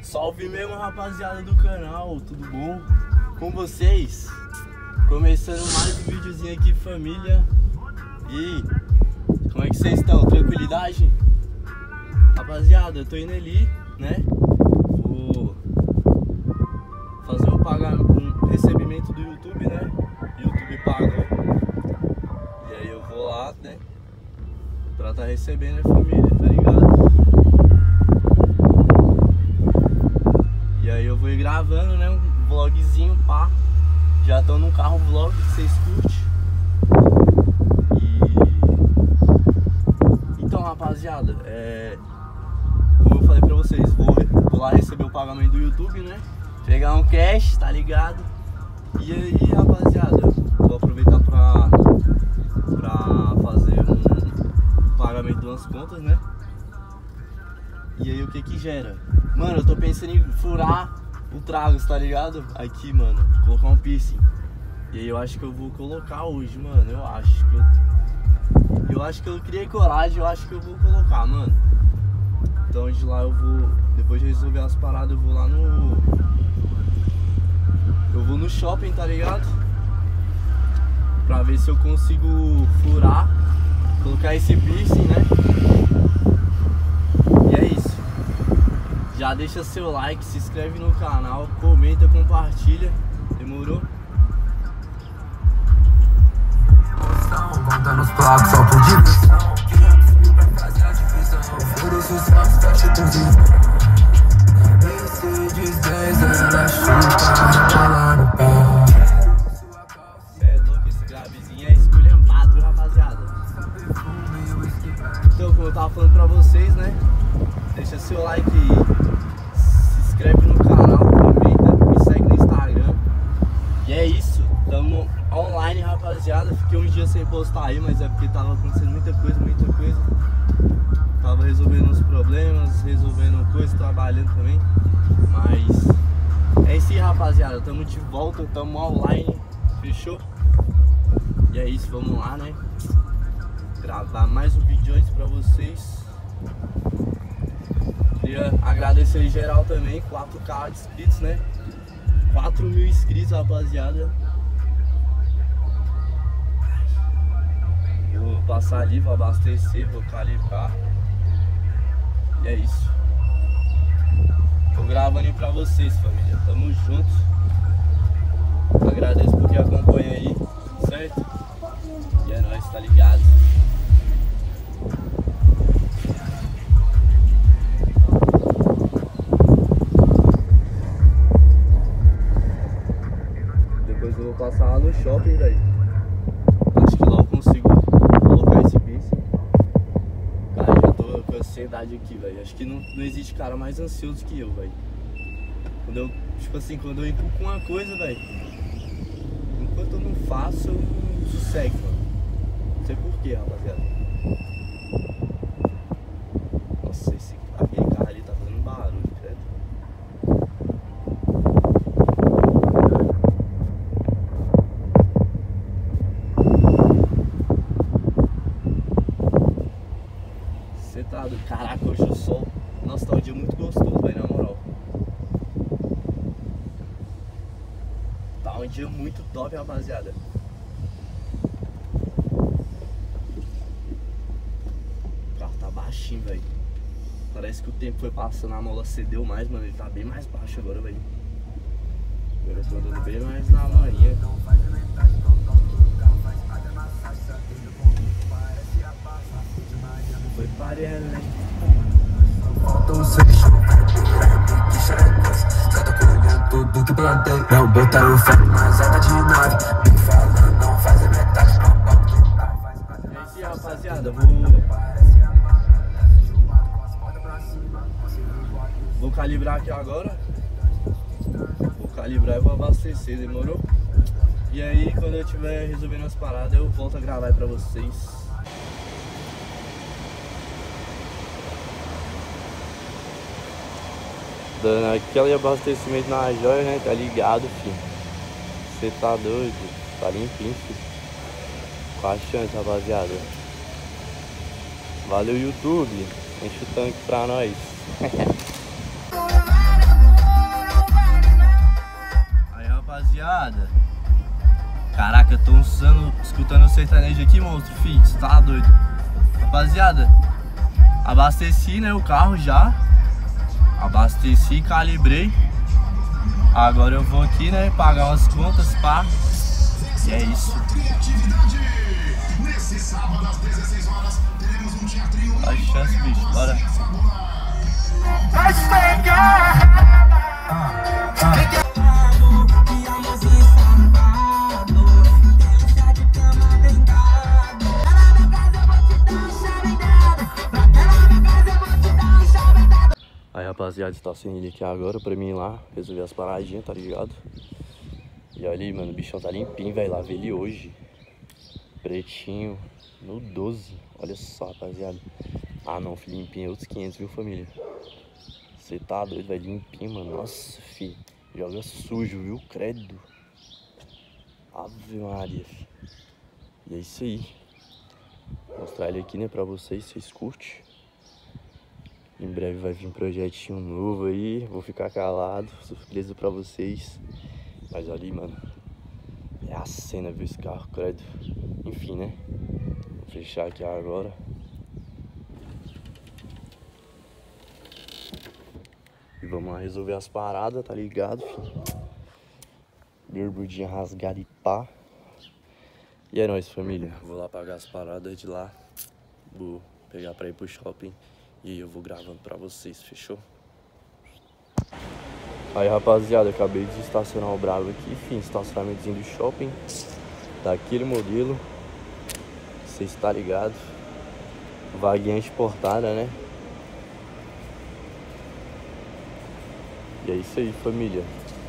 Salve mesmo, rapaziada do canal, tudo bom com vocês? Começando mais um videozinho aqui, família. E como é que vocês estão? Tranquilidade? Rapaziada, eu tô indo ali, né? Vou fazer um recebimento do YouTube, né? YouTube pagou. E aí eu vou lá, né? Pra tá recebendo a família, tá ligado? E aí eu vou ir gravando, né, um vlogzinho, pá. Já tô num carro vlog que vocês curtem. Então, rapaziada, como eu falei pra vocês, vou lá receber o pagamento do YouTube, né? Pegar um cash, tá ligado? E aí, rapaziada, vou aproveitar pra fazer um pagamento de umas contas, né? E aí o que gera? Mano, eu tô pensando em furar o Tragos, tá ligado? Aqui, mano, colocar um piercing. E aí eu acho que eu vou colocar hoje, mano. Eu acho que eu criei coragem, eu acho que eu vou colocar, mano. Então de lá eu vou, depois de resolver as paradas, eu vou lá no... Eu vou no shopping, tá ligado? Pra ver se eu consigo furar, colocar esse piercing, né? E é isso. Já deixa seu like, se inscreve no canal, comenta, compartilha. Demorou? Contando os placos só por diversão. 500 mil pra fazer a divisão. Ofereço sucesso, taxa com visão. Mercedes Benz, ela chuta, rebola no pau. Cê é louco, esse gravezinho é esculhambado, rapaziada. Então, como eu tava falando pra vocês, né? Deixa seu like, se inscreve no canal, comenta, me segue no Instagram. E é isso, tamo online, rapaziada. Fiquei uns dias sem postar aí, mas é porque tava acontecendo muita coisa. Tava resolvendo uns problemas, resolvendo coisas, trabalhando também. Mas é isso aí, rapaziada, tamo de volta, tamo online, fechou? E é isso, vamos lá, né? Gravar mais um vídeo antes pra vocês. Queria agradecer em geral também, 4K de inscritos, né? 4 mil inscritos, rapaziada. Vou passar ali, vou abastecer, vou calibrar. E é isso. Tô gravando aí pra vocês, família. Tamo junto. Agradeço por quem acompanha aí, certo? E é nóis, tá ligado? Depois eu vou passar lá no shopping, velho. Acho que lá eu consigo colocar esse piercing. Cara, já tô com ansiedade aqui, velho. Acho que não existe cara mais ansioso que eu, velho. Quando eu, tipo assim, quando eu encuco uma coisa, velho, enquanto eu não faço, eu não sossego, mano. Não sei porquê, rapaziada. Nossa, aquele carro ali tá fazendo barulho, credo. Você tá do caraca, hoje o sol. Nossa, tá um dia muito gostoso, velho, na moral. Tá um dia muito top, rapaziada. O carro tá baixinho, velho. Parece que o tempo foi passando, a mola cedeu mais, mano. Ele tá bem mais baixo agora, velho. Agora eu tô andando bem mais na manhã. Foi pareando, né? Tudo que plantei, não botaram fé, mas anda de nave. Me falando, não faz a metade, não. É isso aí, rapaziada. Vou calibrar aqui agora. Vou calibrar e vou abastecer, demorou? E aí, quando eu estiver resolvendo as paradas, eu volto a gravar aí pra vocês. Dando aquele abastecimento na joia, né? Tá ligado, filho? Você tá doido? Tá limpinho, filho. Com a chance, rapaziada. Valeu, YouTube. Enche o tanque pra nós. rapaziada. Caraca, tô escutando o sertanejo aqui, monstro, filho. Você tá doido. Rapaziada, abasteci, né, o carro já. Abasteci, calibrei. Agora eu vou aqui, né, pagar umas contas, pá. E é isso. A chance, bicho, bora. Aí, rapaziada, está sem ele aqui agora pra mim ir lá resolver as paradinhas, tá ligado? E olha aí, mano, o bichão tá limpinho, velho. Lavei ele hoje. Pretinho, no 12. Olha só, rapaziada. Ah, não, filho, limpinho é outros 500, viu, família? Você tá doido, velho, limpinho, mano. Nossa, filho, joga sujo, viu, credo. Ave Maria, filho. E é isso aí. Vou mostrar ele aqui, né, pra vocês curtem. Em breve vai vir um projetinho novo aí. Vou ficar calado, surpresa pra vocês. Mas olha aí, mano. É a cena, viu, esse carro, credo. Enfim, né? Vou fechar aqui agora. E vamos lá resolver as paradas, tá ligado, filho? Berbudinha rasgada e pá. E é nóis, família. Vou lá pagar as paradas de lá. Vou pegar pra ir pro shopping. E aí eu vou gravando pra vocês, fechou? Aí, rapaziada, acabei de estacionar o Bravo aqui. Enfim, estacionamentozinho do shopping. Daquele modelo. Você está ligado? Vaguinha exportada, né? E é isso aí, família.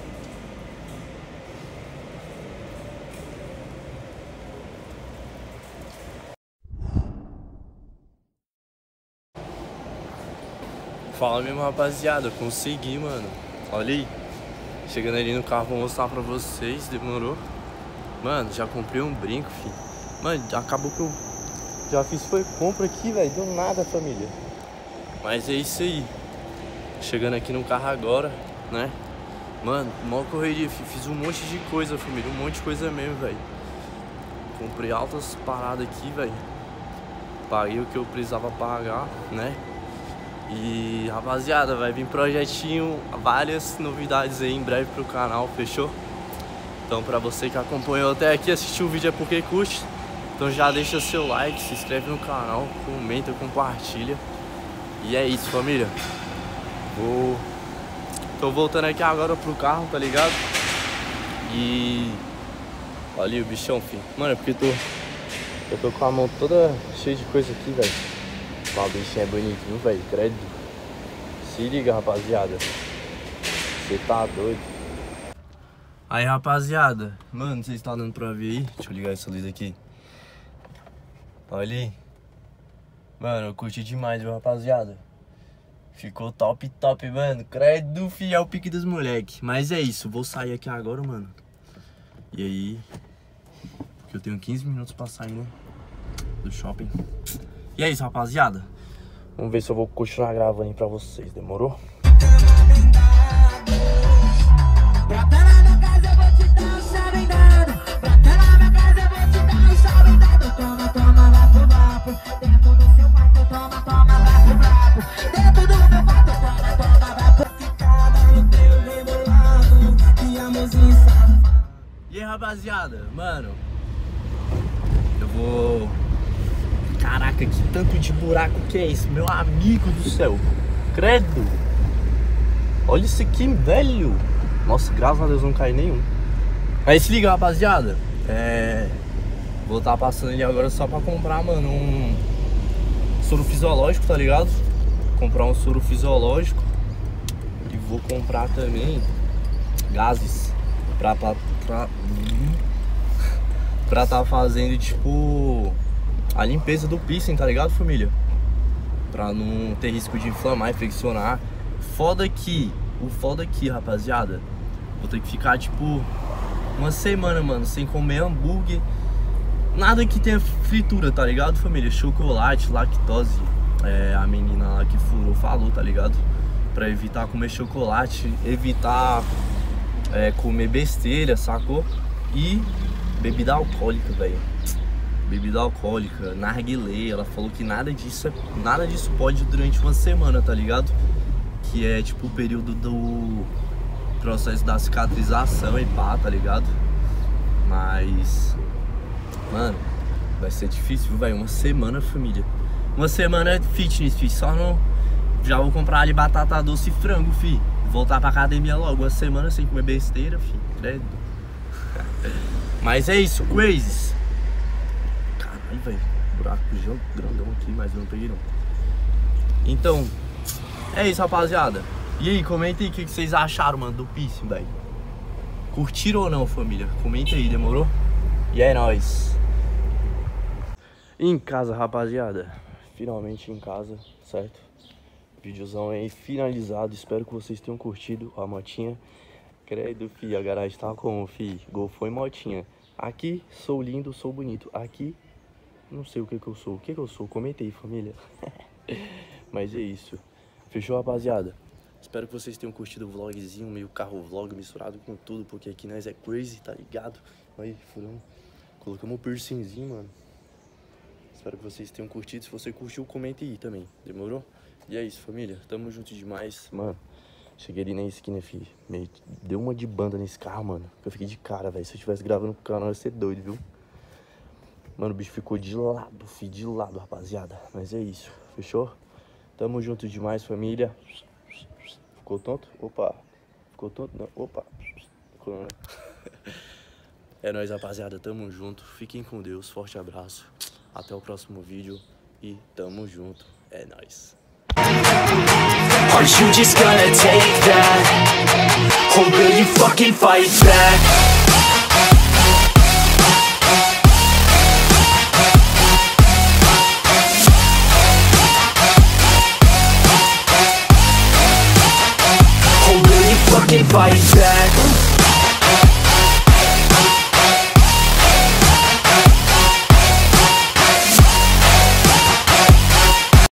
Fala mesmo, rapaziada, consegui, mano. Olha aí, chegando ali no carro, vou mostrar pra vocês. Demorou. Mano, já comprei um brinco, filho. Mano, acabou que eu já fiz foi compra aqui, velho. Do nada, família. Mas é isso aí. Chegando aqui no carro agora, né? Mano, mó correria, filho. Fiz um monte de coisa, família. Um monte de coisa mesmo, velho. Comprei altas paradas aqui, velho. Paguei o que eu precisava pagar, né? E, rapaziada, vai vir projetinho, várias novidades aí em breve pro canal, fechou? Então, pra você que acompanhou até aqui, assistiu o vídeo é porque curte. Então já deixa seu like, se inscreve no canal, comenta, compartilha. E é isso, família. Tô voltando aqui agora pro carro, tá ligado? E... olha aí o bichão, filho. Mano, é porque eu tô com a mão toda cheia de coisa aqui, velho. O bichinho é bonitinho, velho, credo. Se liga, rapaziada. Você tá doido. Aí, rapaziada. Mano, vocês estão dando pra ver aí? Deixa eu ligar essa luz aqui. Olha aí. Mano, eu curti demais, viu, rapaziada? Ficou top, mano. Credo, fiel pique dos moleque. Mas é isso, vou sair aqui agora, mano. E aí... porque eu tenho 15 minutos pra sair, né? Do shopping. E é isso, rapaziada. Vamos ver se eu vou continuar gravando aí pra vocês. Demorou? E aí, rapaziada, mano, eu vou... caraca, que tanto de buraco que é isso, meu amigo do céu. Credo. Olha isso aqui, velho. Nossa, graças a Deus não cai nenhum. Aí se liga, rapaziada. Vou estar passando ali agora só pra comprar, mano, um soro fisiológico, tá ligado? Comprar um soro fisiológico. E vou comprar também gases pra tá fazendo, tipo, a limpeza do piercing, tá ligado, família? Pra não ter risco de inflamar, infeccionar. O foda aqui, rapaziada, vou ter que ficar, tipo, uma semana, mano, sem comer hambúrguer. Nada que tenha fritura, tá ligado, família? Chocolate, lactose. A menina lá que furou falou, tá ligado? Pra evitar comer chocolate, evitar comer besteira, sacou? E bebida alcoólica, velho. Bebida alcoólica, narguilé. Ela falou que nada disso pode durante uma semana, tá ligado? Que é tipo o período do processo da cicatrização e pá, tá ligado? Mas, mano, vai ser difícil, velho. Uma semana, família. Uma semana é fitness, fi. Só não. Já vou comprar ali batata doce e frango, fi. Voltar pra academia logo. Uma semana sem comer besteira, fi. Credo. Mas é isso, crazes. Caralho, velho. Buraco grandão aqui, mas eu não peguei não. Então, é isso, rapaziada. E aí, comenta aí o que vocês acharam, mano, do piercing, velho. Curtiram ou não, família? Comenta aí, demorou? E é nóis. Em casa, rapaziada. Finalmente em casa, certo? Videozão aí finalizado. Espero que vocês tenham curtido a motinha. Credo, fi, a garagem tá como, fi? Golfão e motinha. Aqui, sou lindo, sou bonito. Aqui, não sei o que eu sou. O que eu sou? Comenta aí, família. Mas é isso. Fechou, rapaziada? Espero que vocês tenham curtido o vlogzinho, meio carro vlog misturado com tudo, porque aqui nós é crazy, tá ligado? Aí, furamos. Colocamos um piercingzinho, mano. Espero que vocês tenham curtido. Se você curtiu, comente aí também. Demorou? E é isso, família. Tamo junto demais. Mano, cheguei ali na esquina, filho. Meio... Deu uma de banda nesse carro, mano. Eu fiquei de cara, velho. Se eu estivesse gravando pro canal, ia ser doido, viu? Mano, o bicho ficou de lado, filho. De lado, rapaziada. Mas é isso. Fechou? Tamo junto demais, família. Ficou tonto? Opa. Ficou tonto? Não. Opa. Ficou, né? É nóis, rapaziada. Tamo junto. Fiquem com Deus. Forte abraço. Até o próximo vídeo. E tamo junto. É nóis. Are you just gonna take that? Or will you fucking fight back? Or will you fucking fight back?